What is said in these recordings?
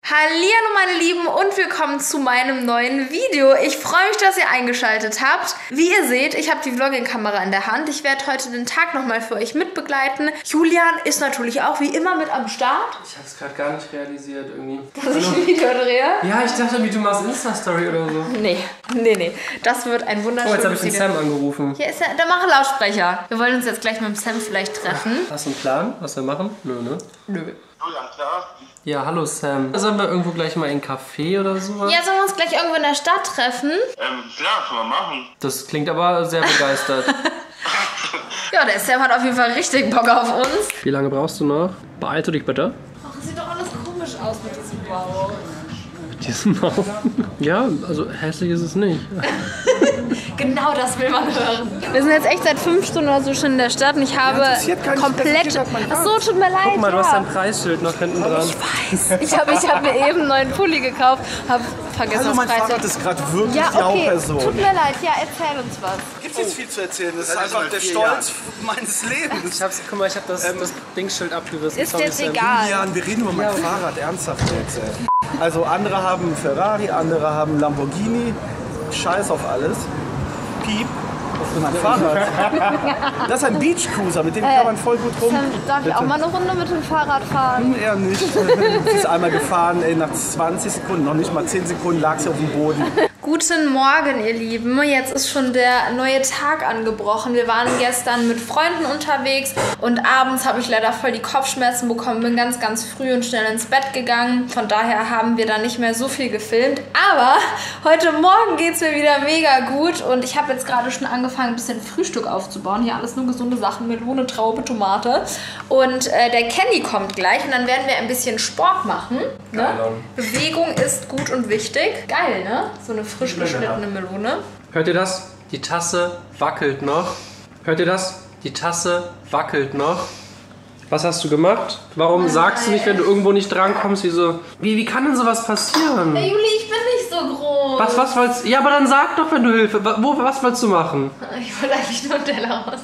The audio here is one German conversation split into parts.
Hallihallo meine Lieben und willkommen zu meinem neuen Video. Ich freue mich, dass ihr eingeschaltet habt. Wie ihr seht, ich habe die Vlogging-Kamera in der Hand. Ich werde heute den Tag nochmal für euch mitbegleiten. Julian ist natürlich auch wie immer mit am Start. Ich habe es gerade gar nicht realisiert irgendwie. Dass ich ein Video drehe? Ja, ich dachte, wie du machst Insta-Story oder so. Nee. Das wird ein wunderschönes Video. Oh, jetzt habe ich den Sam angerufen. Hier ist der mache Lautsprecher. Wir wollen uns jetzt gleich mit dem Sam vielleicht treffen. Hast du einen Plan, was wir machen? Nö, ne? Nö. Julian, klar? Ja, hallo Sam. Sollen wir irgendwo gleich mal in einen Café oder sowas? Ja, sollen wir uns gleich irgendwo in der Stadt treffen? Klar, können wir machen. Das klingt aber sehr begeistert. Ja, der Sam hat auf jeden Fall richtig Bock auf uns. Wie lange brauchst du noch? Beeilte dich bitte. Ach, das sieht doch alles komisch aus mit diesem Bau. Diesen Bau. Ja, also hässlich ist es nicht. Genau das will man hören. Wir sind jetzt echt seit 5 Stunden oder so schon in der Stadt und ich habe komplett... Achso, tut mir leid. Guck mal, du hast dein Preisschild noch hinten dran. Ich weiß. Ich hab mir eben einen neuen Pulli gekauft, habe vergessen, Also mein das Fahrrad Preisschild. ist gerade wirklich Ja, die okay, Hauptperson. tut mir leid. Ja, erzähl uns was. Gibt jetzt viel zu erzählen. Das ist einfach der Stolz meines Lebens. Guck mal, ich habe das Dingsschild abgerissen. Ist Sorry, jetzt Sam. egal. Julian, wir reden über mein Fahrrad, ernsthaft jetzt. Ey. Also andere haben Ferrari, andere haben Lamborghini. Scheiß auf alles. Piep. Das ist mein Fahrrad. Das ist ein Beach Cruiser, mit dem kann man voll gut rum. Darf ich auch mal eine Runde mit dem Fahrrad fahren? Eher nicht. Sie ist einmal gefahren, ey, nach 20 Sekunden, noch nicht mal 10 Sekunden lag sie auf dem Boden. Guten Morgen, ihr Lieben. Jetzt ist schon der neue Tag angebrochen. Wir waren gestern mit Freunden unterwegs und abends habe ich leider voll die Kopfschmerzen bekommen. Bin ganz, ganz früh und schnell ins Bett gegangen. Von daher haben wir da nicht mehr so viel gefilmt. Aber heute Morgen geht es mir wieder mega gut und ich habe jetzt gerade schon angefangen, ein bisschen Frühstück aufzubauen. Hier alles nur gesunde Sachen, Melone, Traube, Tomate. Und der Kenny kommt gleich und dann werden wir ein bisschen Sport machen. Ne? Bewegung ist gut und wichtig. Geil, ne? So eine frisch geschnittene Melone. Hört ihr das? Die Tasse wackelt noch. Hört ihr das? Die Tasse wackelt noch. Was hast du gemacht? Warum sagst du nicht, wenn du irgendwo nicht drankommst, wie kann denn sowas passieren? Hey Juli, ich bin nicht so groß. Was wolltest du? Ja, aber dann sag doch, wenn du Hilfe. Was wolltest du machen? Ich wollte eigentlich nur einen Teller raus.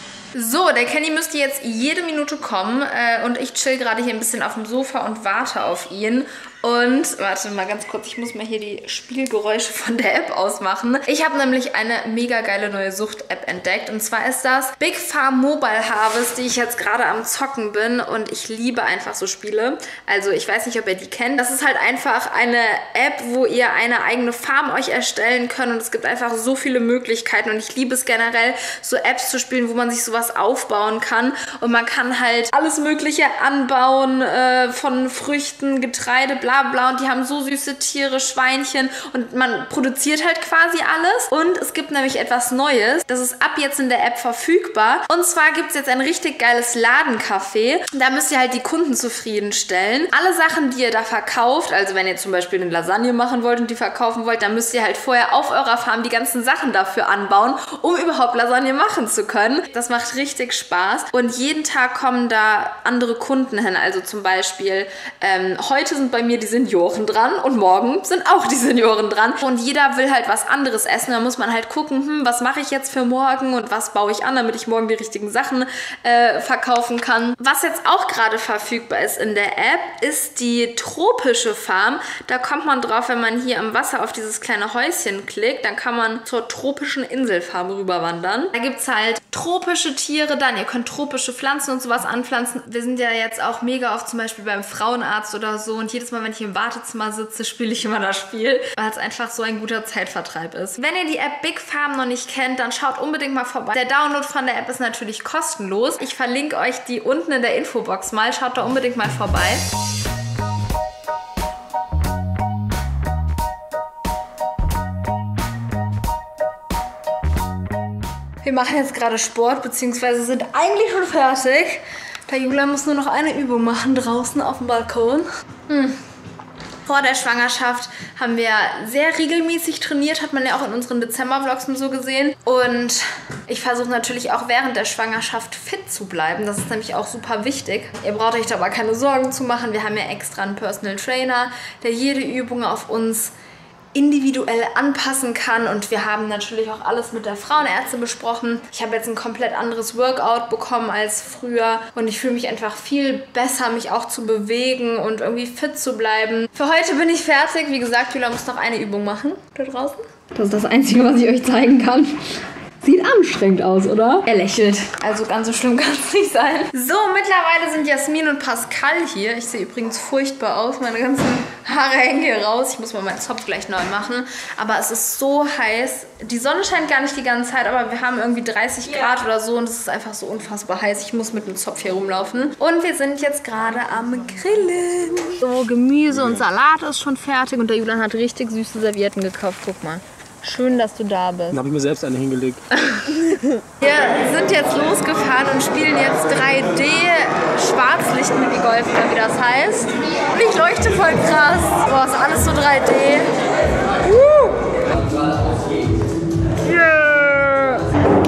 So, der Kenny müsste jetzt jede Minute kommen und ich chill gerade hier ein bisschen auf dem Sofa und warte auf ihn. Und, warte mal ganz kurz, ich muss mal hier die Spielgeräusche von der App ausmachen. Ich habe nämlich eine mega geile neue Sucht-App entdeckt. Und zwar ist das Big Farm Mobile Harvest, die ich jetzt gerade am Zocken bin. Und ich liebe einfach so Spiele. Also ich weiß nicht, ob ihr die kennt. Das ist halt einfach eine App, wo ihr eine eigene Farm euch erstellen könnt. Und es gibt einfach so viele Möglichkeiten. Und ich liebe es generell, so Apps zu spielen, wo man sich sowas aufbauen kann. Und man kann halt alles Mögliche anbauen, von Früchten, Getreide, bla bla, und die haben so süße Tiere, Schweinchen und man produziert halt quasi alles. Und es gibt nämlich etwas Neues, das ist ab jetzt in der App verfügbar. Und zwar gibt es jetzt ein richtig geiles Ladencafé. Da müsst ihr halt die Kunden zufriedenstellen. Alle Sachen, die ihr da verkauft, also wenn ihr zum Beispiel eine Lasagne machen wollt und die verkaufen wollt, dann müsst ihr halt vorher auf eurer Farm die ganzen Sachen dafür anbauen, um überhaupt Lasagne machen zu können. Das macht richtig Spaß. Und jeden Tag kommen da andere Kunden hin. Also zum Beispiel, heute sind bei mir die Senioren dran und morgen sind auch die Senioren dran. Und jeder will halt was anderes essen. Da muss man halt gucken, was mache ich jetzt für morgen und was baue ich an, damit ich morgen die richtigen Sachen verkaufen kann. Was jetzt auch gerade verfügbar ist in der App, ist die tropische Farm. Da kommt man drauf, wenn man hier am Wasser auf dieses kleine Häuschen klickt, dann kann man zur tropischen Inselfarm rüberwandern. Da gibt es halt tropische Tiere dann. Ihr könnt tropische Pflanzen und sowas anpflanzen. Wir sind ja jetzt auch mega oft zum Beispiel beim Frauenarzt oder so und jedes Mal, wenn ich im Wartezimmer sitze, spiele ich immer das Spiel, weil es einfach so ein guter Zeitvertreib ist. Wenn ihr die App Big Farm noch nicht kennt, dann schaut unbedingt mal vorbei. Der Download von der App ist natürlich kostenlos. Ich verlinke euch die unten in der Infobox mal. Schaut da unbedingt mal vorbei. Wir machen jetzt gerade Sport, beziehungsweise sind eigentlich schon fertig. Der Julian muss nur noch eine Übung machen draußen auf dem Balkon. Vor der Schwangerschaft haben wir sehr regelmäßig trainiert, hat man ja auch in unseren Dezember-Vlogs und so gesehen. Und ich versuche natürlich auch während der Schwangerschaft fit zu bleiben. Das ist nämlich auch super wichtig. Ihr braucht euch da aber keine Sorgen zu machen. Wir haben ja extra einen Personal Trainer, der jede Übung auf uns individuell anpassen kann. Und wir haben natürlich auch alles mit der Frauenärztin besprochen. Ich habe jetzt ein komplett anderes Workout bekommen als früher und ich fühle mich einfach viel besser, mich auch zu bewegen und irgendwie fit zu bleiben. Für heute bin ich fertig. Wie gesagt, Julia muss noch eine Übung machen da draußen. Das ist das Einzige, was ich euch zeigen kann. Sieht anstrengend aus, oder? Er lächelt. Also ganz so schlimm kann es nicht sein. So, mittlerweile sind Jasmin und Pascal hier. Ich sehe übrigens furchtbar aus. Meine ganzen Haare hängen hier raus. Ich muss mal meinen Zopf gleich neu machen. Aber es ist so heiß. Die Sonne scheint gar nicht die ganze Zeit, aber wir haben irgendwie 30 Grad oder so. Und es ist einfach so unfassbar heiß. Ich muss mit dem Zopf hier rumlaufen. Und wir sind jetzt gerade am Grillen. So, Gemüse und Salat ist schon fertig. Und der Julian hat richtig süße Servietten gekauft. Guck mal. Schön, dass du da bist. Dann habe ich mir selbst eine hingelegt. Wir sind jetzt losgefahren und spielen jetzt 3D Schwarzlicht Minigolf, oder wie das heißt. Und ich leuchte voll krass. Boah, ist alles so 3D. Yeah.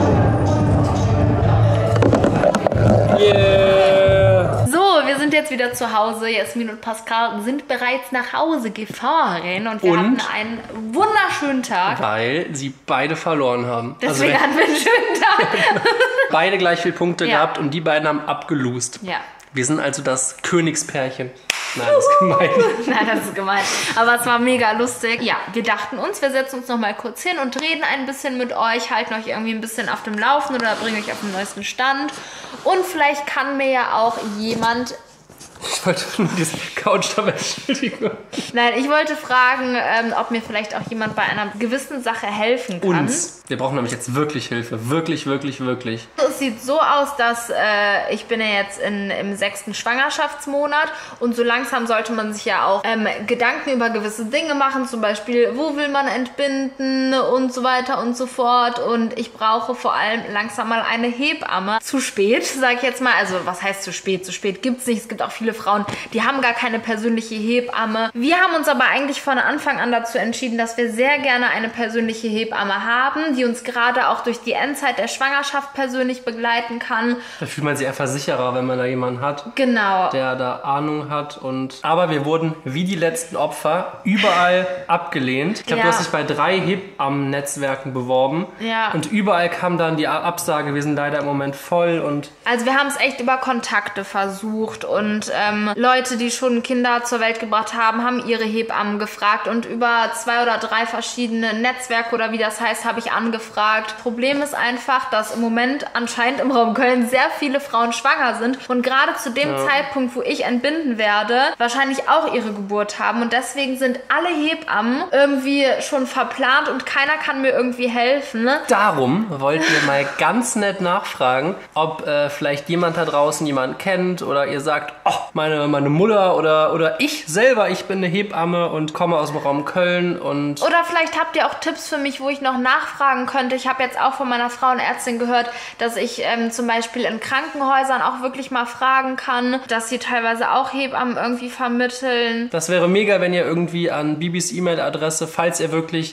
Yeah. So, wir sind jetzt wieder zu Hause. Jasmin und Pascal sind bereits nach Hause gefahren und wir hatten einen wunderschönen Tag. Weil sie beide verloren haben. Deswegen hatten wir einen schönen Tag. Beide gleich viele Punkte gehabt und die beiden haben abgelost. Ja. Wir sind also das Königspärchen. Nein, das ist gemein. Nein, das ist gemein. Aber es war mega lustig. Ja, wir dachten uns, wir setzen uns noch mal kurz hin und reden ein bisschen mit euch, halten euch irgendwie ein bisschen auf dem Laufen oder bringen euch auf den neuesten Stand. Und vielleicht kann mir ja auch jemand... Ich wollte nur diese Couch dabei entschuldigen. Nein, ich wollte fragen, ob mir vielleicht auch jemand bei einer gewissen Sache helfen kann. Uns. Wir brauchen nämlich jetzt wirklich Hilfe. Wirklich, wirklich, wirklich. Es sieht so aus, dass ich bin ja jetzt im 6. Schwangerschaftsmonat und so langsam sollte man sich ja auch Gedanken über gewisse Dinge machen, zum Beispiel, wo will man entbinden und so weiter und so fort. Und ich brauche vor allem langsam mal eine Hebamme. Zu spät, sage ich jetzt mal. Also was heißt zu spät? Zu spät gibt es nicht. Es gibt auch viele Frauen, die haben gar keine persönliche Hebamme. Wir haben uns aber eigentlich von Anfang an dazu entschieden, dass wir sehr gerne eine persönliche Hebamme haben, die uns gerade auch durch die Endzeit der Schwangerschaft persönlich begleiten kann. Da fühlt man sich einfach sicherer, wenn man da jemanden hat, genau, der da Ahnung hat. Aber wir wurden wie die letzten Opfer überall abgelehnt. Ich glaube, du hast dich bei 3 Hebammen-Netzwerken beworben. Ja. Und überall kam dann die Absage, wir sind leider im Moment voll. Also wir haben es echt über Kontakte versucht und Leute, die schon Kinder zur Welt gebracht haben, haben ihre Hebammen gefragt und über 2 oder 3 verschiedene Netzwerke oder wie das heißt, habe ich angefragt. Problem ist einfach, dass im Moment anscheinend im Raum Köln sehr viele Frauen schwanger sind und gerade zu dem Zeitpunkt, wo ich entbinden werde, wahrscheinlich auch ihre Geburt haben und deswegen sind alle Hebammen irgendwie schon verplant und keiner kann mir irgendwie helfen. Ne? Darum wollten wir mal ganz nett nachfragen, ob vielleicht jemand da draußen jemanden kennt oder ihr sagt, oh, meine Mutter oder ich selber, ich bin eine Hebamme und komme aus dem Raum Köln und... Oder vielleicht habt ihr auch Tipps für mich, wo ich noch nachfragen könnte. Ich habe jetzt auch von meiner Frauenärztin gehört, dass ich zum Beispiel in Krankenhäusern auch wirklich mal fragen kann, dass sie teilweise auch Hebammen irgendwie vermitteln. Das wäre mega, wenn ihr irgendwie an Bibis E-Mail-Adresse, falls ihr wirklich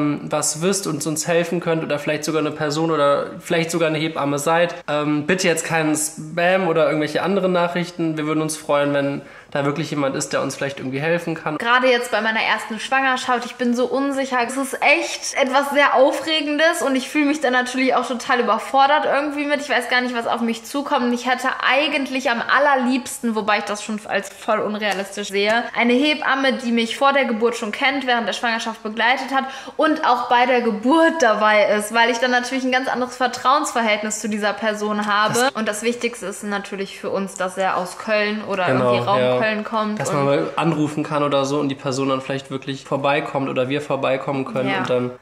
was wisst und uns helfen könnt oder vielleicht sogar eine Person oder vielleicht sogar eine Hebamme seid, bitte jetzt keinen Spam oder irgendwelche anderen Nachrichten. Wir würden uns freuen, wenn da wirklich jemand ist, der uns vielleicht irgendwie helfen kann. Gerade jetzt bei meiner ersten Schwangerschaft, ich bin so unsicher. Es ist echt etwas sehr Aufregendes und ich fühle mich dann natürlich auch total überfordert irgendwie mit. Ich weiß gar nicht, was auf mich zukommt. Und ich hätte eigentlich am allerliebsten, wobei ich das schon als voll unrealistisch sehe, eine Hebamme, die mich vor der Geburt schon kennt, während der Schwangerschaft begleitet hat und auch bei der Geburt dabei ist, weil ich dann natürlich ein ganz anderes Vertrauensverhältnis zu dieser Person habe. Und das Wichtigste ist natürlich für uns, dass er aus Köln oder irgendwie Raum Köln kommt. Dass man mal anrufen kann oder so und die Person dann vielleicht wirklich vorbeikommt oder wir vorbeikommen können und dann,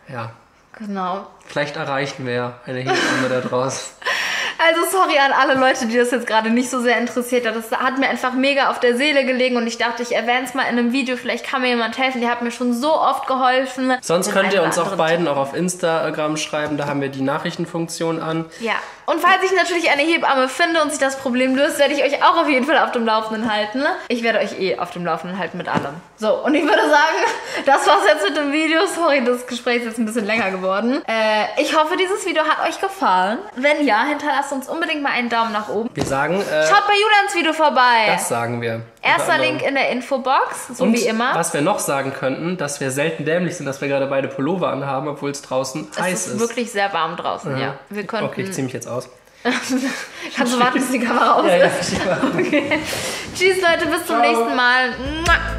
Genau. Vielleicht erreichen wir ja eine Hebamme da draußen. Also sorry an alle Leute, die das jetzt gerade nicht so sehr interessiert hat. Das hat mir einfach mega auf der Seele gelegen und ich dachte, ich erwähne es mal in einem Video. Vielleicht kann mir jemand helfen. Die hat mir schon so oft geholfen. Sonst könnt ihr uns auch beiden auch auf Instagram schreiben. Da haben wir die Nachrichtenfunktion an. Ja. Und falls ich natürlich eine Hebamme finde und sich das Problem löst, werde ich euch auch auf jeden Fall auf dem Laufenden halten. Ich werde euch auf dem Laufenden halten mit allem. So, und ich würde sagen, das war's jetzt mit dem Video. Sorry, das Gespräch ist jetzt ein bisschen länger geworden. Ich hoffe, dieses Video hat euch gefallen. Wenn ja, hinterlasst lasst uns unbedingt mal einen Daumen nach oben. Wir sagen... Schaut bei Julians Video vorbei. Das sagen wir. Erster Link in der Infobox, so und wie immer. Was wir noch sagen könnten, dass wir selten dämlich sind, dass wir gerade beide Pullover anhaben, obwohl es draußen heiß ist. Es ist wirklich sehr warm draußen, ja. Wir könnten... Okay, ich ziehe mich jetzt aus. Kannst du warten, bis die Kamera aus ist? Okay. Tschüss Leute, bis zum nächsten Mal.